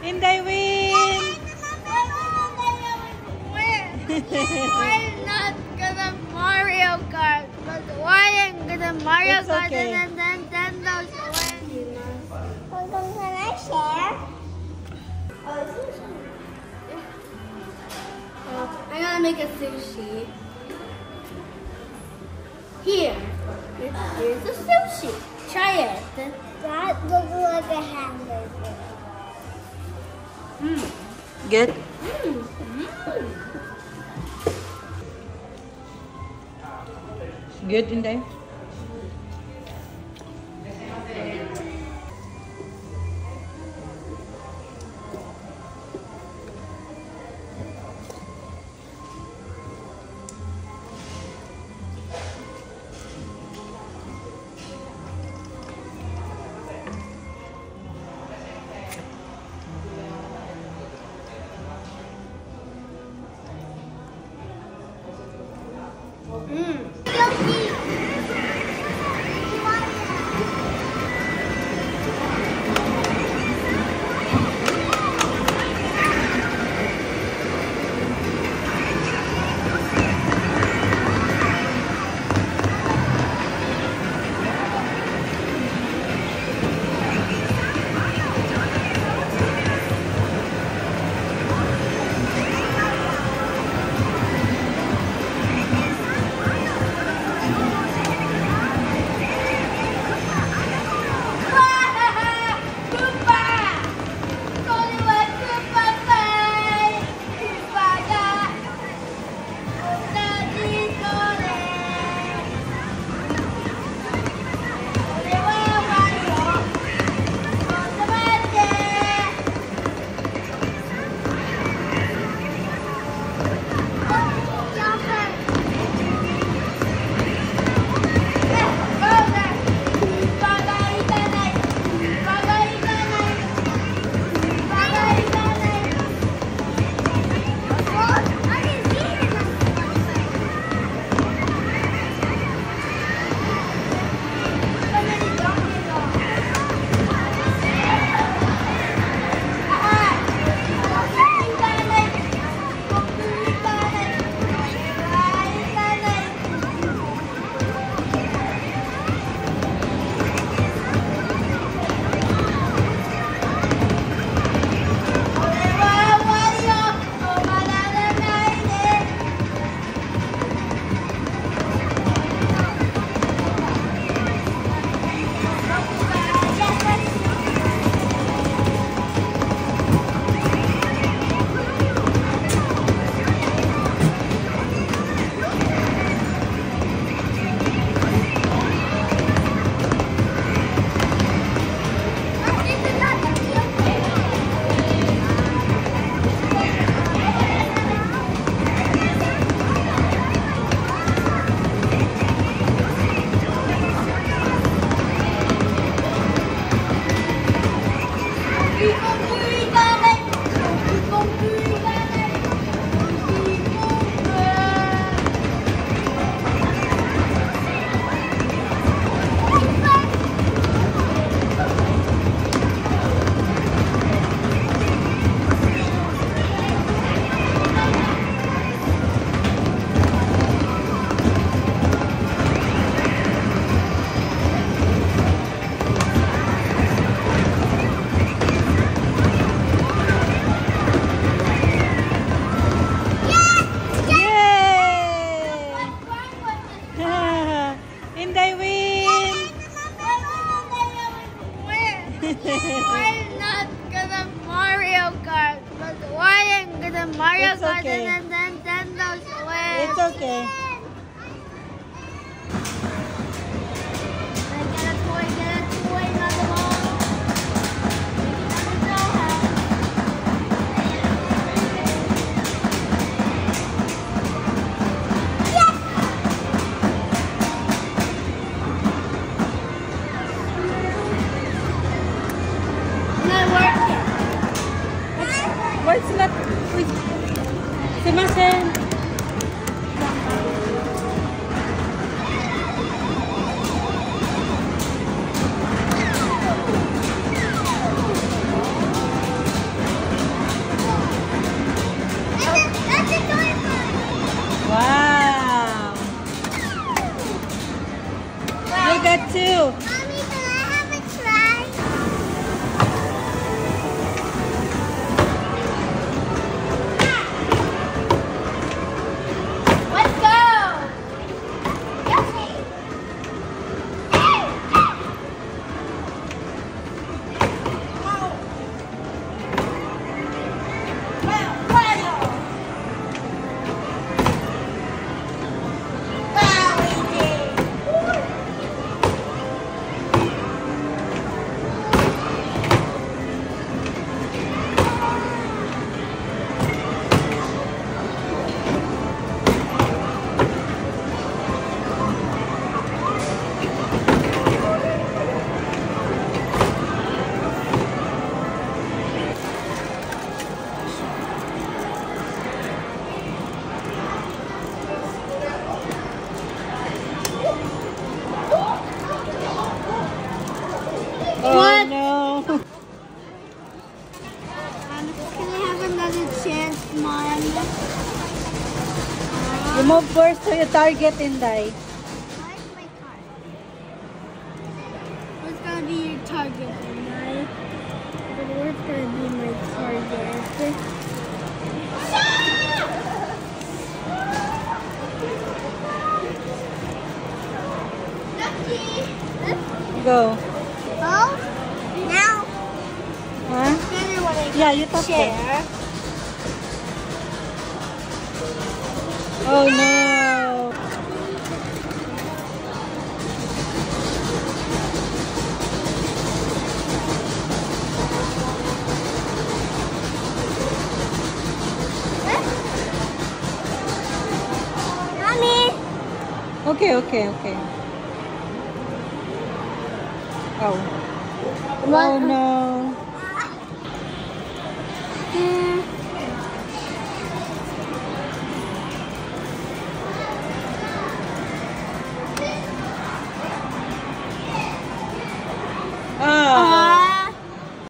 Inday win! Why not gonna Mario Kart? But why ain't gonna Mario It's Kart okay. and then Nintendo's win? Can I share? I'm gonna make a sushi. Here. Here's the sushi. Try it. That looks like a hamburger. Good? Good, Inday? Why not gonna Mario Kart? But why ain't gonna Mario It's Kart okay. and then Nintendo's win? It's okay. Get a toy, Mother Mom. Not working. Why it's not? Sumasen. get two. Mommy, can I have a try? Let's go! Yummy. Oh no. Can I have another chance, Mom? You move first to your target, Inday. Where's my card? What's gonna be your target, right? But what's gonna be my target? Go. Oh, now Huh? better when I Yeah, you touch share. them. Oh no. Mommy. Okay, okay, okay. Oh. Oh no.